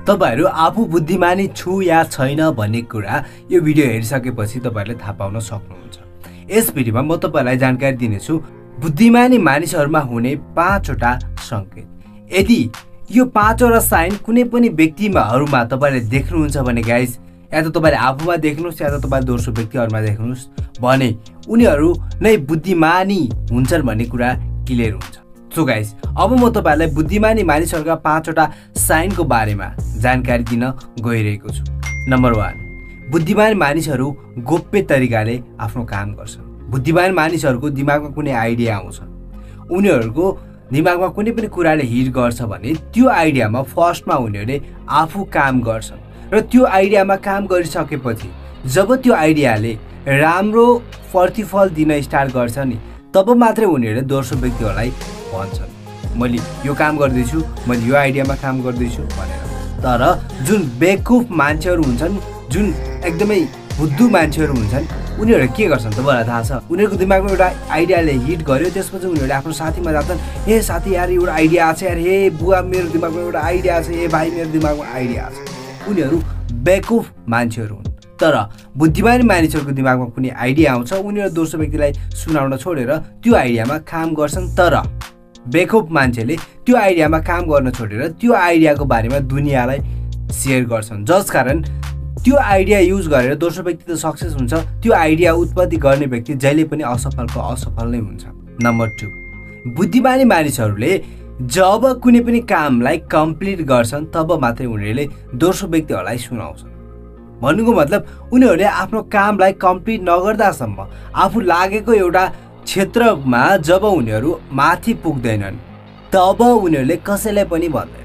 तपाईहरु आफू बुद्धिमानी छु या छैन भन्ने कुरा यो भिडियो हेरिसकेपछि तपाईहरुले थाहा पाउन सक्नुहुन्छ। यस भिडियोमा म तपाईहरुलाई जानकारी दिनेछु बुद्धिमानी मानिसहरुमा हुने 5 वटा संकेत। यदि यो 5 वटा साइन कुनै पनि व्यक्तिमाहरुमा तपाईले देख्नुहुन्छ भने गाइस, या त तपाईले आफूमा देख्नुस् या त तपाईले दोस्रो व्यक्तिहरुमा देख्नुस् भने उनीहरु नै बुद्धिमानी हुन्छन् भन्ने कुरा क्लियर हुन्छ। सो गाइस, अब म तपाईहरुलाई बुद्धिमानी मानिसहरुका 5 वटा साइनको बारेमा जानकारी दिन गइरहेको छु। नम्बर 1, बुद्धिमान मानिसहरु गोप्य तरिकाले आफ्नो काम गर्छन्। बुद्धिमान मानिसहरुको दिमागमा कुनै आइडिया आउँछ, उनीहरुको दिमागमा कुनै पनि कुराले हिट गर्छ भने त्यो आइडियामा फर्स्टमा उनीहरुले आफू काम गर्छन् र त्यो आइडियामा काम गरिसकेपछि जब त्यो आइडियाले राम्रो प्रतिफल दिन स्टार्ट गर्छ नि, तब मात्रै उनीहरुले दोस्रो व्यक्तिहरुलाई भन्छन् मैले यो काम गर्दैछु, मैले यो आइडियामा काम गर्दैछु भनेर। तर जुन बेवकुफ मान्छेहरु हुन्छन्, जुन एकदमै बुद्धु मान्छेहरु हुन्छन्, उनीहरु के गर्छन् तपाईलाई थाहा छ? उनीहरुको दिमागमा एउटा आइडियाले हिट गर्यो, त्यसपछि उनीहरुले आफ्नो साथीमा जान्छन्, हे साथी यार एउटा आइडिया छ यार, हे बुवा मेरो दिमागमा एउटा आइडिया छ, हे भाइ मेरो दिमागमा आइडिया छ। उनीहरु बेवकुफ मान्छेहरु हुन्। तर बुद्धिमान मानिसहरुको दिमागमा कुनै आइडिया आउँछ, उनीहरु दोस्रो व्यक्तिलाई सुनाउन छोडेर त्यो आइडियामा काम गर्छन्। तर बेवकुफ मान्छेले त्यो आइडियामा काम गर्न छोडेर त्यो आइडियाको बारेमा दुनियालाई शेयर गर्छन्, जसकारण त्यो आइडिया युज गरेर दोस्रो व्यक्ति त सक्सेस हुन्छ, त्यो आइडिया उत्पत्ति गर्ने व्यक्ति जहिले पनि असफलको असफल नै हुन्छ। नम्बर 2, बुद्धिमानी मानिसहरूले जब कुनै पनि कामलाई कम्प्लिट गर्छन् तब मात्रै उनीहरूले दोस्रो व्यक्तिहरूलाई सुनाउँछन्। भन्नुको मतलब उनीहरूले आफ्नो कामलाई कम्प्लिट नगर्दासम्म आफू लागेको एउटा क्षेत्रमा जब उनीहरू माथि पुग्दैनन् तब उनीहरूले कसैलाई पनि भन्दैनन्।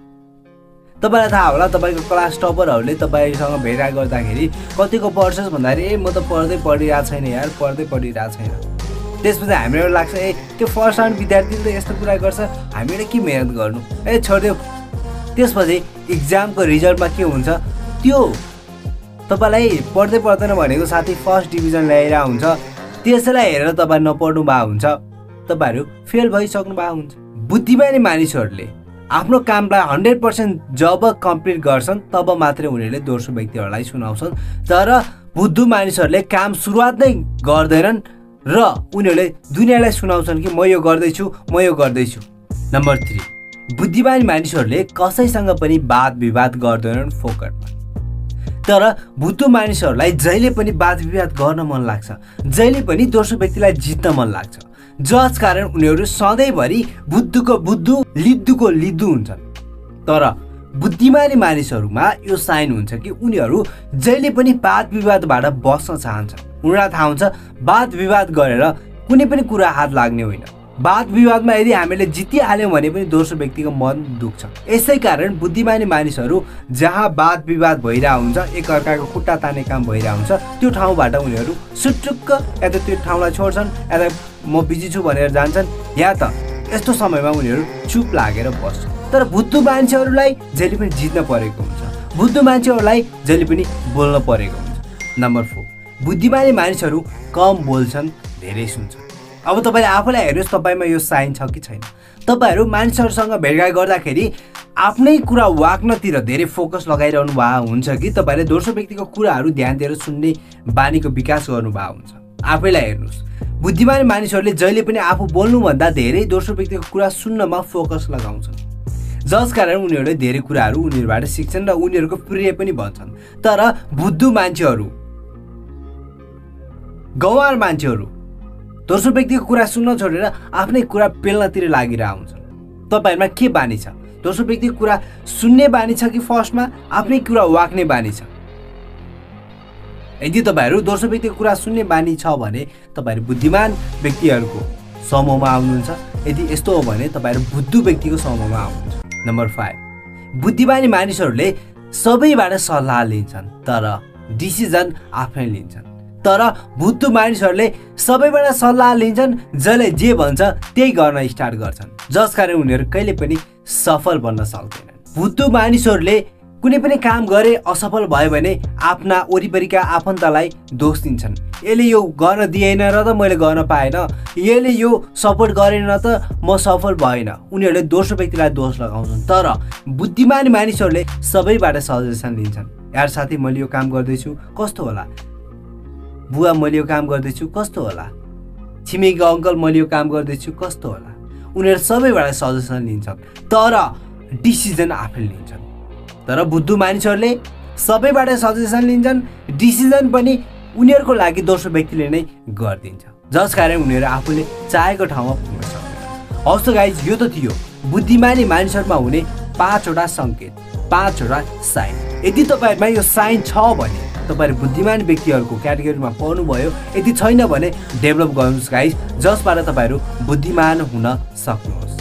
तपाईलाई थाहा होला, तपाईको क्लास टपरहरूले तपाईसँग भेट गर्दाखेरि कतिको पढ्छस् भन्दाखेरि ए म त पढिरहेको छैन यार, पढिरहेको छैन। त्यसपछि हामीलाई लाग्छ ए त्यो फर्स्ट राउन्ड विद्यार्थीले त यस्तो कुरा गर्छ, हामीले के मेहनत गर्नु, ए छोड्देऊ। त्यसपछि इक्जामको रिजल्टमा के हुन्छ, त्यो तपाईलाई पर्दैन भनेको साथी फर्स्ट डिभिजन ल्याएर हुन्छ, त्यसैलाई हेरेर तपाईँ नपढ्नु भएको हुन्छ, तपाईहरु फेल भइसक्नु भएको हुन्छ। बुद्धिमानी मानिसहरूले आफ्नो कामलाई 100% जब कम्प्लिट गर्छन् तब मात्रै उनीहरूले दोस्रो व्यक्तिहरूलाई सुनाउँछन्। तर बुद्धु मानिसहरूले काम सुरुवात नै गर्दैनन् र उनीहरूले दुनियालाई सुनाउँछन् कि म यो गर्दैछु, म यो गर्दैछु। नम्बर 3, बुद्धिमानी मानिसहरूले कसैसँग पनि वाद विवाद गर्दैनन् फोकटमा। तर बुद्धु मानिसहरूलाई जहिले पनि वाद विवाद गर्न मन लाग्छ, जहिले पनि दोस्रो व्यक्तिलाई जित्न मन लाग्छ, जसकारण उनीहरू सधैँभरि बुद्धुको बुद्धु लिद्दुको लिद्दु हुन्छन्। तर बुद्धिमानी मानिसहरूमा यो साइन हुन्छ कि उनीहरू जहिले पनि वाद विवादबाट बस्न चाहन्छन्। उनीहरूलाई थाहा हुन्छ वाद विवाद गरेर कुनै पनि कुरा हात लाग्ने होइन। वाद विवादमा यदि हामीले जितिहाल्यौँ भने पनि दोस्रो व्यक्तिको मन दुख्छ। यसै कारण बुद्धिमानी मानिसहरू जहाँ वाद विवाद भइरहेको हुन्छ, एकअर्काको खुट्टा तान्ने काम भइरहेको हुन्छ, त्यो ठाउँबाट उनीहरू सुटुक्क या त त्यो ठाउँलाई छोड्छन्, या त म बिजी छु भनेर जान्छन्, या त यस्तो समयमा उनीहरू चुप लागेर बस्छन्। तर बुद्धु मान्छेहरूलाई जहिले पनि जित्न परेको हुन्छ, बुद्धु मान्छेहरूलाई जहिले पनि बोल्न परेको हुन्छ। नम्बर 4, बुद्धिमानी मानिसहरू कम बोल्छन्, धेरै सुन्छन्। अब तपाईले आफूलाई हेर्नुहोस्, तपाईमा यो साइन छ कि छैन। तपाईहरु मानिसहरुसँग भेटघाट गर्दाखेरि आफ्नै कुरा वाक्नतिर धेरै फोकस लगाइरहनु भएको हुन्छ कि तपाईले दोस्रो व्यक्तिको कुराहरू ध्यान दिएर सुन्ने बानीको विकास गर्नु भएको हुन्छ। आफैलाई हेर्नुहोस्, बुद्धिमानी मानिसहरूले जहिले पनि आफू बोल्नुभन्दा धेरै दोस्रो व्यक्तिको कुरा सुन्नमा फोकस लगाउँछन्, जसकारण उनीहरूले धेरै कुराहरू उनीहरूबाट सिक्छन् र उनीहरूको प्रिय पनि बन्छन्। तर बुद्धु मान्छेहरू, गवार मान्छेहरू दोस्रो व्यक्तिको कुरा सुन्न छोडेर आफ्नै कुरा पेल्नतिर लागिरहेको हुन्छन्। तपाईहरुमा के बानी छ? दोस्रो व्यक्तिको कुरा सुन्ने बानी छ कि फर्स्टमा आफ्नै कुरा वाक्ने बानी छ? यदि तपाईहरु दोस्रो व्यक्तिको कुरा सुन्ने बानी छ भने तपाईहरु बुद्धिमान व्यक्तिहरुको समूहमा आउनुहुन्छ। यदि यस्तो हो भने तपाईहरु बुद्धु व्यक्तिको समूहमा आउनुहुन्छ। नम्बर 5, बुद्धिमानी मानिसहरूले सबैबाट सल्लाह लिन्छन् तर डिसिजन आफै लिन्छन्। तर बुद्धु मानिसहरूले सबैबाट सल्लाह लिन्छन्, जसले जे भन्छ त्यही गर्न स्टार्ट गर्छन्, जसकारण उनीहरू कहिले पनि सफल बन्न सक्दैनन्। बुद्धु मानिसहरूले कुनै पनि काम गरे असफल भयो भने आफ्ना वरिपरिका आफन्तलाई दोष दिन्छन्। यसले यो गर्न दिएन र त मैले गर्न पाएन, यसले यो सपोर्ट गरेन त म सफल भएन, उनीहरूले दोस्रो व्यक्तिलाई दोष लगाउँछन्। तर बुद्धिमान मानिसहरूले सबैबाट सजेसन लिन्छन्। यार साथी मैले यो काम गर्दैछु कस्तो होला, बुवा मैले यो काम गर्दैछु कस्तो होला, छिमेकी अङ्कल मैले यो काम गर्दैछु कस्तो होला, उनीहरू सबैबाट सजेसन लिन्छन् तर डिसिजन आफैले लिन्छन्। तर बुद्धु मानिसहरूले सबैबाट सजेसन लिन्छन्, डिसिजन पनि उनीहरूको लागि दोस्रो व्यक्तिले नै गरिदिन्छ, जस कारण उनीहरू आफूले चाहेको ठाउँमा पुग्न सक्दैन। हवस् त गाइज, यो त थियो बुद्धिमानी मानिसहरूमा हुने 5वटा सङ्केत, 5वटा साइन। यदि तपाईँहरूमा यो साइन छ भने तपाईँहरू बुद्धिमान व्यक्तिहरूको क्याटेगोरीमा पर्नुभयो, यदि छैन भने डेभलप गर्नुहोस् गाइज, जसबाट तपाईँहरू बुद्धिमान हुन सक्नुहोस्।